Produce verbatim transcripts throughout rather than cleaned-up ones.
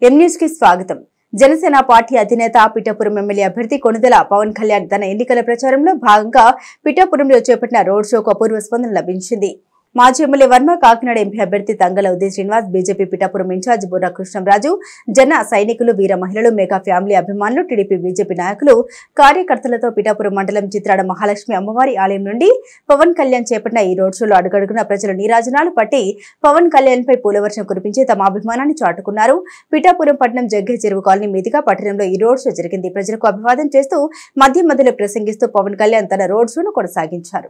M news కి స్వాగతం. Janasena party అధినేత పిఠాపురం ఎమ్మెల్యే అభ్యర్థి కొణిదెల పవన్ కళ్యాణ్ తన ఎన్నికల ప్రచారంలో భాగంగా పిఠాపురంలో చేపట్టిన రోడ్ షోకు అపూర్వ స్పందన లభించింది. మాజీ ఎమ్మెల్యే వర్మ, కాకినాడ ఎంపీ అభ్యర్థి తంగల ఉదయ్ శ్రీనివాస్, బీజేపీ పిఠాపురం ఇన్ఛార్జ్ బుర్రా కృష్ణంరాజు, జన సైనికులు, వీర మహిళలు, మెగా ఫ్యామిలీ అభిమానులు, టీడీపీ బీజేపీ నాయకులు, కార్యకర్తలతో పిఠాపురం మండలం చిత్రాడ మహాలక్ష్మి అమ్మవారి ఆలయం నుండి పవన్ కళ్యాణ్ చేపట్టిన ఈ రోడ్ షోలో అడుగడుగున ప్రజలు నీరాజనాలు పట్టి పవన్ కళ్యాణ్ పై పూలవర్షం కురిపించి తమ అభిమానాన్ని చాటుకున్నారు. పిఠాపురం పట్టణం జగ్గే చెరువు కాలనీ మీదుగా పట్టణంలో ఈ రోడ్ షో జరిగింది. ప్రజలకు అభివాదం చేస్తూ మధ్య మధ్యలో ప్రసంగిస్తూ పవన్ కళ్యాణ్ తన రోడ్ షోను కొనసాగించారు.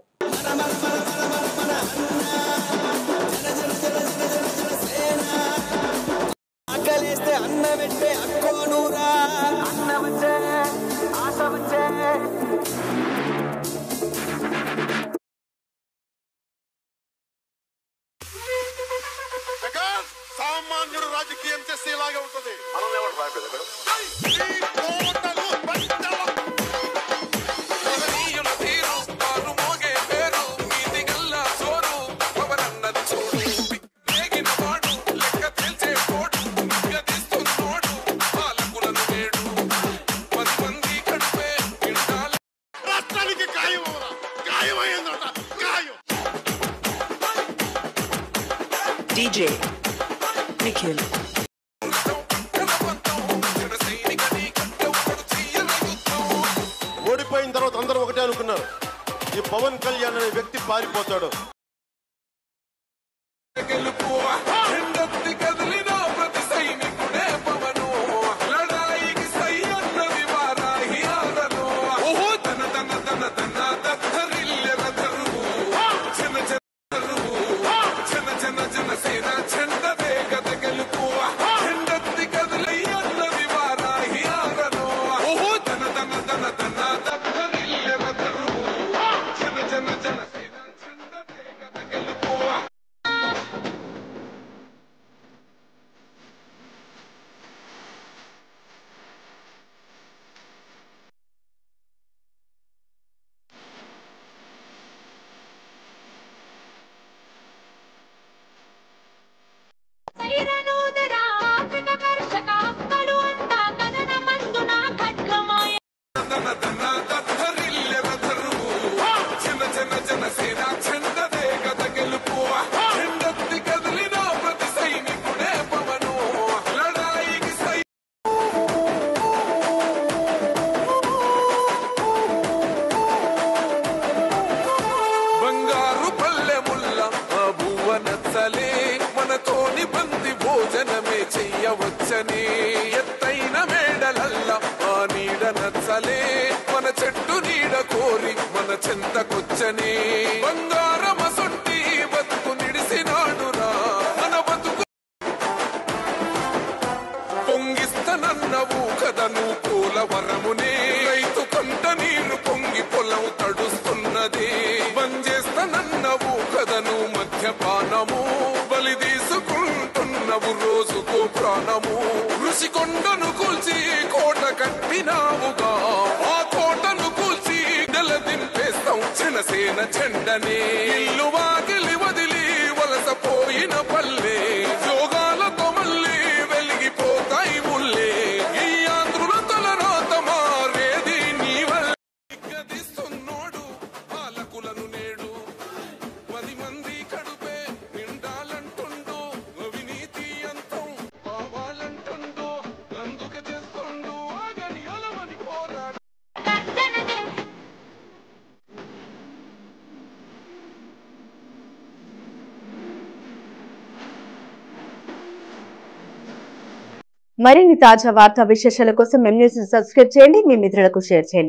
సామాన్యుడు రాజకీయం చేస్తే ఇలాగే ఉంటుంది. రాష్ట్రానికి గాయం గాయమైందట గాయం. డీజే నిఖిల్ ఓడిపోయిన తర్వాత అందరూ ఒకటే అనుకున్నారు, ఈ పవన్ కళ్యాణ్ అనే వ్యక్తి పారిపోతాడు. మనతోని బంది భోజనమే చెయ్యవచ్చని ఎత్తైన మేడలల్ల ఆ నీడ నచ్చలే మన చెట్టు నీడ కోరి మన చెంతకొచ్చని బంగారమ సొంటి బతుకు నిడిసినాడురా మన బతుకు పొంగిస్తనన్నవు కదను పోలవరమునే రైతు కంట నీరు పొంగి పొలం తడుస్తున్నది బంజేస్తనన్నవు కదను మద్యపానము బలి తీసుకుంటున్నవు రోజుకు ప్రాణము ఋషి కొండను కూల్చి కోట కట్టినావుగా ఆ కోటను కూల్చి నెల దింపేస్తాం జనసేన చెండనే ఇల్లు వాకిలి వదిలి వలసపోయిన పల్లె యోగాలతో మళ్ళీ వెలిగిపోతాయి ఊళ్ళే ఈ ఆంధ్రుల తలరాత మారేది నీ వల్ల గదిస్తున్నోడు పాలకులను నేడు పది మంది కడుపే నిండాలంటుండు అవినీతి అంతం కావాలంటుండు అందుకే చేస్తుండు ఆగని అలమని పోరాడు. మరిన్ని తాజా వార్తా విశేషాల కోసం ఎం న్యూస్ ని సబ్స్క్రైబ్ చేయండి, మీ మిత్రులకు షేర్ చేయండి.